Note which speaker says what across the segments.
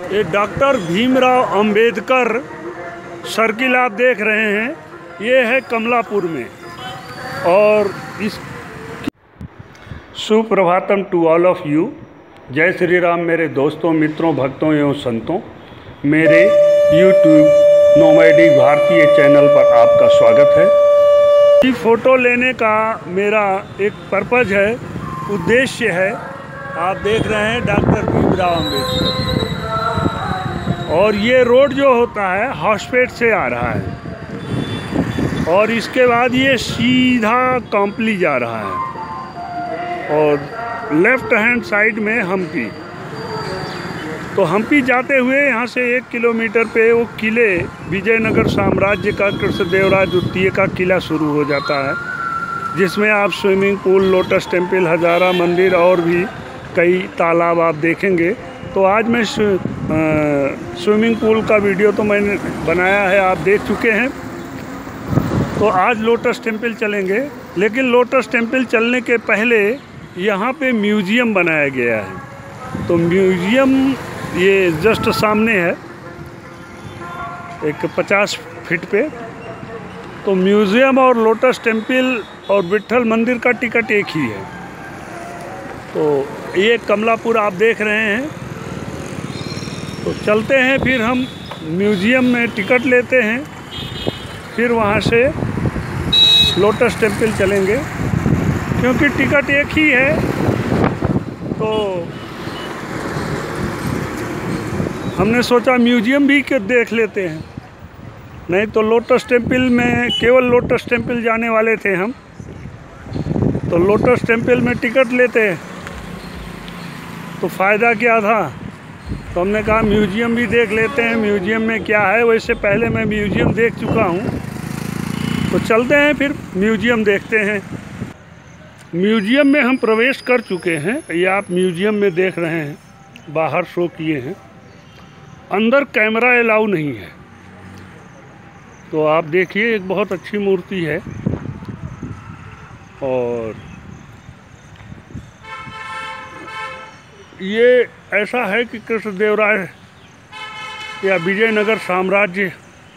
Speaker 1: ये doctor Bhimrao Ambedkar circle आप देख रहे हैं, ये है कमलापुर में। और इस सुप्रभातम टू ऑल ऑफ यू। जय श्री राम मेरे दोस्तों, मित्रों, भक्तों एवं संतों। मेरे यूट्यूब नोमैडिक भारतीय चैनल पर आपका स्वागत है। ये फ़ोटो लेने का मेरा एक पर्पज़ है, उद्देश्य है। आप देख रहे हैं डॉक्टर भीमराव अंबेडकर, और ये रोड जो होता है हॉस्पेट से आ रहा है और इसके बाद ये सीधा कॉम्पली जा रहा है और लेफ्ट हैंड साइड में हम्पी। तो हम्पी जाते हुए यहाँ से 1 किलोमीटर पे वो किले विजयनगर साम्राज्य का कृष्णदेवराय द्वितीय का किला शुरू हो जाता है, जिसमें आप swimming pool, lotus temple, Hazara मंदिर और भी कई तालाब आप देखेंगे। तो आज मैं स्विमिंग पूल का वीडियो तो मैंने बनाया है, आप देख चुके हैं। तो आज लोटस टेम्पल चलेंगे, लेकिन लोटस टेम्पल चलने के पहले यहाँ पे म्यूज़ियम बनाया गया है। तो म्यूज़ियम ये जस्ट सामने है, एक 50 फीट पे। तो म्यूज़ियम और लोटस टेम्पल और विट्ठल मंदिर का टिकट एक ही है। तो ये कमलापुर आप देख रहे हैं। तो चलते हैं, फिर हम म्यूज़ियम में टिकट लेते हैं, फिर वहाँ से लोटस टेम्पल चलेंगे, क्योंकि टिकट एक ही है। तो हमने सोचा म्यूज़ियम भी के देख लेते हैं, नहीं तो लोटस टेम्पल में केवल लोटस टेम्पल जाने वाले थे हम। तो लोटस टेम्पल में टिकट लेते तो फ़ायदा क्या था। तो हमने कहा म्यूज़ियम भी देख लेते हैं, म्यूज़ियम में क्या है। वैसे पहले मैं म्यूज़ियम देख चुका हूँ, तो चलते हैं फिर म्यूज़ियम देखते हैं। म्यूज़ियम में हम प्रवेश कर चुके हैं, ये आप म्यूज़ियम में देख रहे हैं, बाहर शो किए हैं। अंदर कैमरा अलाउ नहीं है। तो आप देखिए, एक बहुत अच्छी मूर्ति है। और ये ऐसा है कि कृष्णदेवराय या विजयनगर साम्राज्य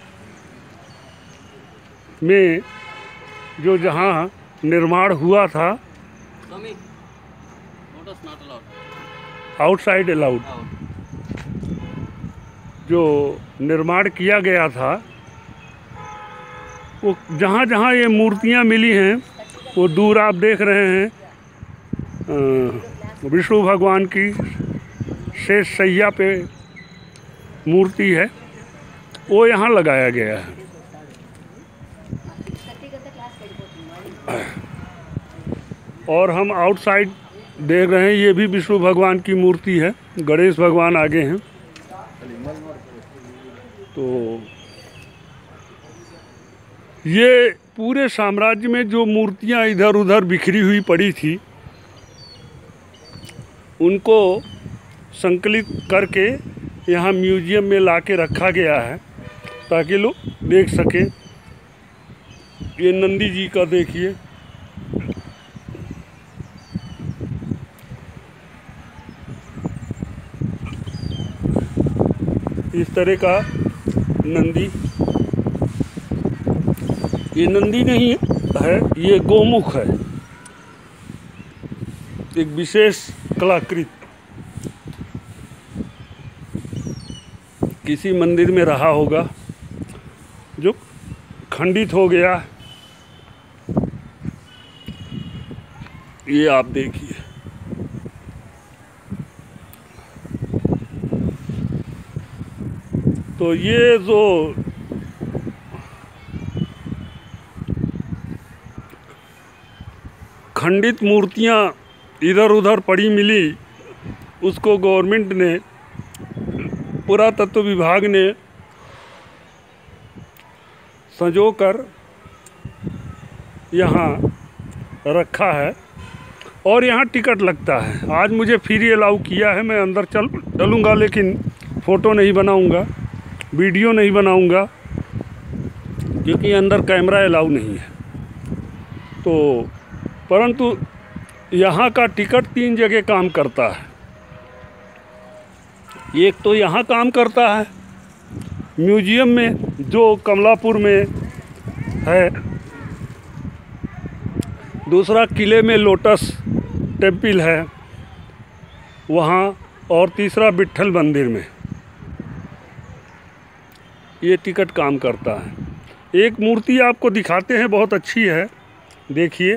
Speaker 1: में जो जहाँ निर्माण हुआ था, आउटसाइड अलाउड, जो निर्माण किया गया था, वो जहाँ जहाँ ये मूर्तियाँ मिली हैं, वो दूर आप देख रहे हैं विष्णु भगवान की शेष शैया पे मूर्ति है, वो यहाँ लगाया गया है। और हम आउटसाइड देख रहे हैं, ये भी विष्णु भगवान की मूर्ति है, गणेश भगवान आगे हैं। तो ये पूरे साम्राज्य में जो मूर्तियाँ इधर उधर बिखरी हुई पड़ी थी, उनको संकलित करके यहाँ म्यूज़ियम में लाके रखा गया है, ताकि लोग देख सकें। ये नंदी जी का देखिए, इस तरह का नंदी। ये नंदी नहीं है, ये गोमुख है, एक विशेष कलाकृत। किसी मंदिर में रहा होगा जो खंडित हो गया। ये आप देखिए, तो ये जो खंडित मूर्तियाँ इधर उधर पड़ी मिली, उसको गवर्नमेंट ने, पुरातत्व विभाग ने संजोकर यहाँ रखा है। और यहाँ टिकट लगता है। आज मुझे फ्री अलाउ किया है, मैं अंदर चलूँगा, लेकिन फ़ोटो नहीं बनाऊँगा, वीडियो नहीं बनाऊँगा, क्योंकि अंदर कैमरा अलाउ नहीं है। तो परंतु यहाँ का टिकट 3 जगह काम करता है। एक तो यहाँ काम करता है म्यूजियम में जो कमलापुर में है, दूसरा किले में लोटस टेम्पल है वहाँ, और तीसरा विट्ठल मंदिर में ये टिकट काम करता है। एक मूर्ति आपको दिखाते हैं, बहुत अच्छी है, देखिए।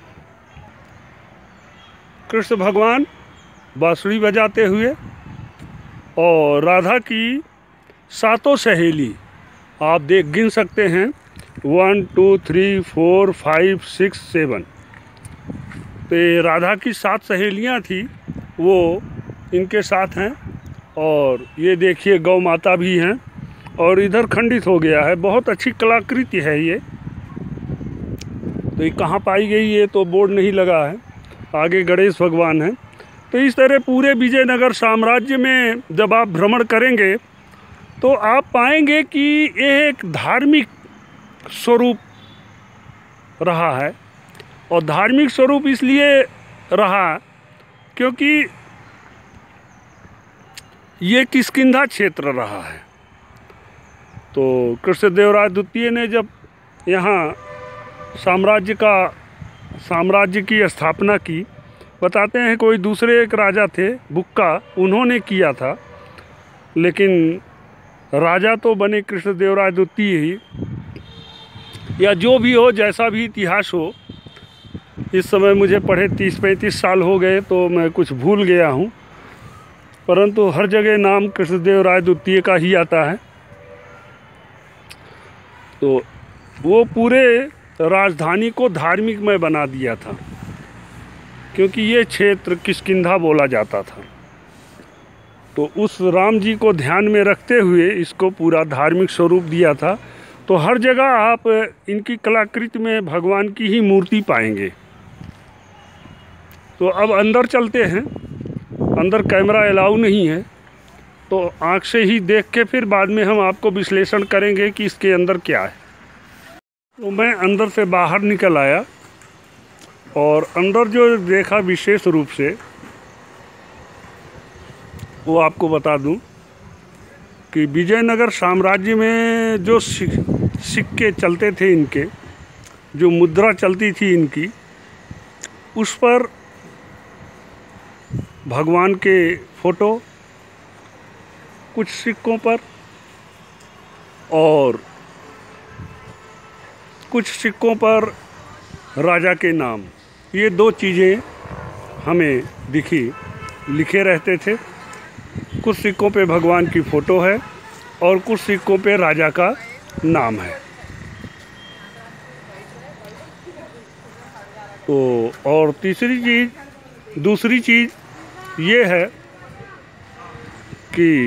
Speaker 1: कृष्ण भगवान बांसुरी बजाते हुए और राधा की 7 सहेली आप गिन सकते हैं, 1 2 3 4 5 6 7। तो ये राधा की 7 सहेलियां थी, वो इनके साथ हैं। और ये देखिए गौ माता भी हैं, और इधर खंडित हो गया है। बहुत अच्छी कलाकृति है ये। तो ये कहाँ पाई गई ये तो बोर्ड नहीं लगा है। आगे गणेश भगवान हैं। तो इस तरह पूरे विजयनगर साम्राज्य में जब आप भ्रमण करेंगे तो आप पाएंगे कि ये एक धार्मिक स्वरूप रहा है। और धार्मिक स्वरूप इसलिए रहा क्योंकि ये किष्किंधा क्षेत्र रहा है। तो कृष्णदेवराय द्वितीय ने जब यहाँ साम्राज्य की स्थापना की, बताते हैं कोई दूसरे एक राजा थे बुक्का, उन्होंने किया था, लेकिन राजा तो बने कृष्णदेवराय द्वितीय ही। या जो भी हो, जैसा भी इतिहास हो, इस समय मुझे पढ़े 30-35 साल हो गए तो मैं कुछ भूल गया हूँ, परंतु हर जगह नाम कृष्णदेवराय द्वितीय का ही आता है। तो वो पूरे राजधानी को धार्मिकमय बना दिया था, क्योंकि ये क्षेत्र किष्किंधा बोला जाता था। तो उस राम जी को ध्यान में रखते हुए इसको पूरा धार्मिक स्वरूप दिया था। तो हर जगह आप इनकी कलाकृति में भगवान की ही मूर्ति पाएंगे। तो अब अंदर चलते हैं। अंदर कैमरा अलाउ नहीं है, तो आँख से ही देख के फिर बाद में हम आपको विश्लेषण करेंगे कि इसके अंदर क्या है। तो मैं अंदर से बाहर निकल आया और अंदर जो देखा विशेष रूप से वो आपको बता दूं कि विजयनगर साम्राज्य में जो सिक्के चलते थे, इनके जो मुद्रा चलती थी इनकी, उस पर भगवान के फोटो कुछ सिक्कों पर और कुछ सिक्कों पर राजा के नाम, ये 2 चीज़ें हमें दिखी। लिखे रहते थे। कुछ सिक्कों पे भगवान की फ़ोटो है और कुछ सिक्कों पे राजा का नाम है। तो और दूसरी चीज़ ये है कि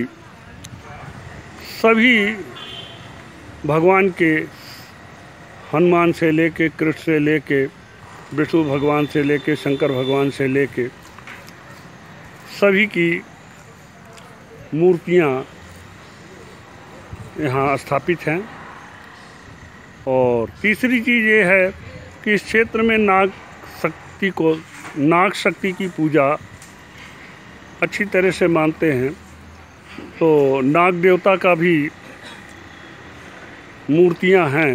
Speaker 1: सभी भगवान के, हनुमान से लेके, कृष्ण से लेके, विष्णु भगवान से लेके, शंकर भगवान से लेके, सभी की मूर्तियाँ यहाँ स्थापित हैं। और तीसरी चीज़ ये है कि इस क्षेत्र में नाग शक्ति की पूजा अच्छी तरह से मानते हैं। तो नाग देवता का भी मूर्तियाँ हैं।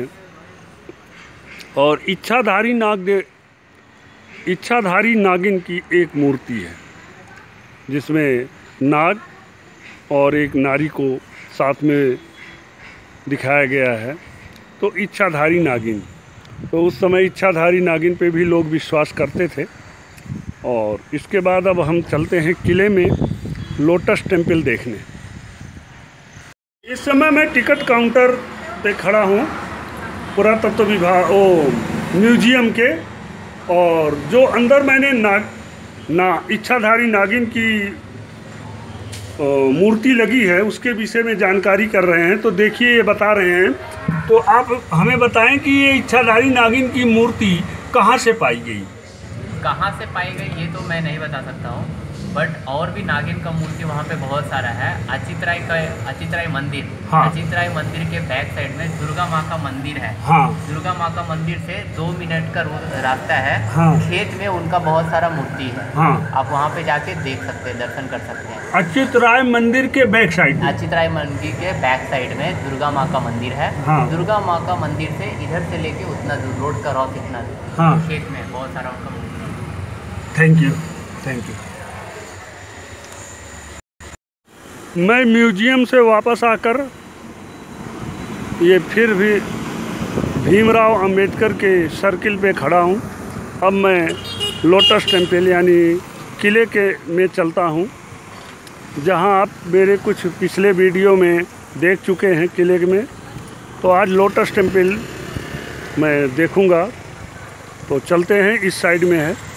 Speaker 1: और इच्छाधारी नागिन की एक मूर्ति है, जिसमें नाग और एक नारी को साथ में दिखाया गया है। तो इच्छाधारी नागिन, तो उस समय इच्छाधारी नागिन पे भी लोग विश्वास करते थे। और इसके बाद अब हम चलते हैं किले में लोटस टेम्पल देखने। इस समय मैं टिकट काउंटर पे खड़ा हूँ पुरातत्व विभाग म्यूजियम के, और जो अंदर मैंने इच्छाधारी नागिन की मूर्ति लगी है उसके विषय में जानकारी कर रहे हैं। तो देखिए ये बता रहे हैं, तो आप हमें बताएं कि ये इच्छाधारी नागिन की मूर्ति कहाँ से पाई गई?
Speaker 2: कहाँ से पाई गई ये तो मैं नहीं बता सकता हूँ, बट और भी नागिन का मूर्ति वहाँ पे बहुत सारा है। अचितराय मंदिर,
Speaker 1: हाँ।
Speaker 2: अचितराय मंदिर के बैक साइड में दुर्गा माँ का मंदिर है।
Speaker 1: हाँ।
Speaker 2: दुर्गा माँ का मंदिर से 2 मिनट का रास्ता है।
Speaker 1: हाँ।
Speaker 2: खेत में उनका बहुत सारा मूर्ति है।
Speaker 1: हाँ।
Speaker 2: आप वहाँ पे जाके देख सकते हैं, दर्शन कर सकते हैं।
Speaker 1: अच्युतराय मंदिर के बैक साइड,
Speaker 2: अचितराय मंदिर के बैक साइड में दुर्गा माँ का मंदिर है।
Speaker 1: हाँ।
Speaker 2: दुर्गा माँ का मंदिर से इधर से लेके उतना दूर, रोड का क्रॉस इतना दूर,
Speaker 1: हाँ।
Speaker 2: खेत में बहुत सारा उनका मूर्ति है।
Speaker 1: Thank you, thank you. मैं म्यूजियम से वापस आकर ये फिर भी भीमराव अंबेडकर के सर्किल पे खड़ा हूँ। अब मैं लोटस टेम्पल यानी किले के में चलता हूँ, जहाँ आप मेरे कुछ पिछले वीडियो में देख चुके हैं किले में। तो आज लोटस टेम्पल मैं देखूँगा। तो चलते हैं, इस साइड में है।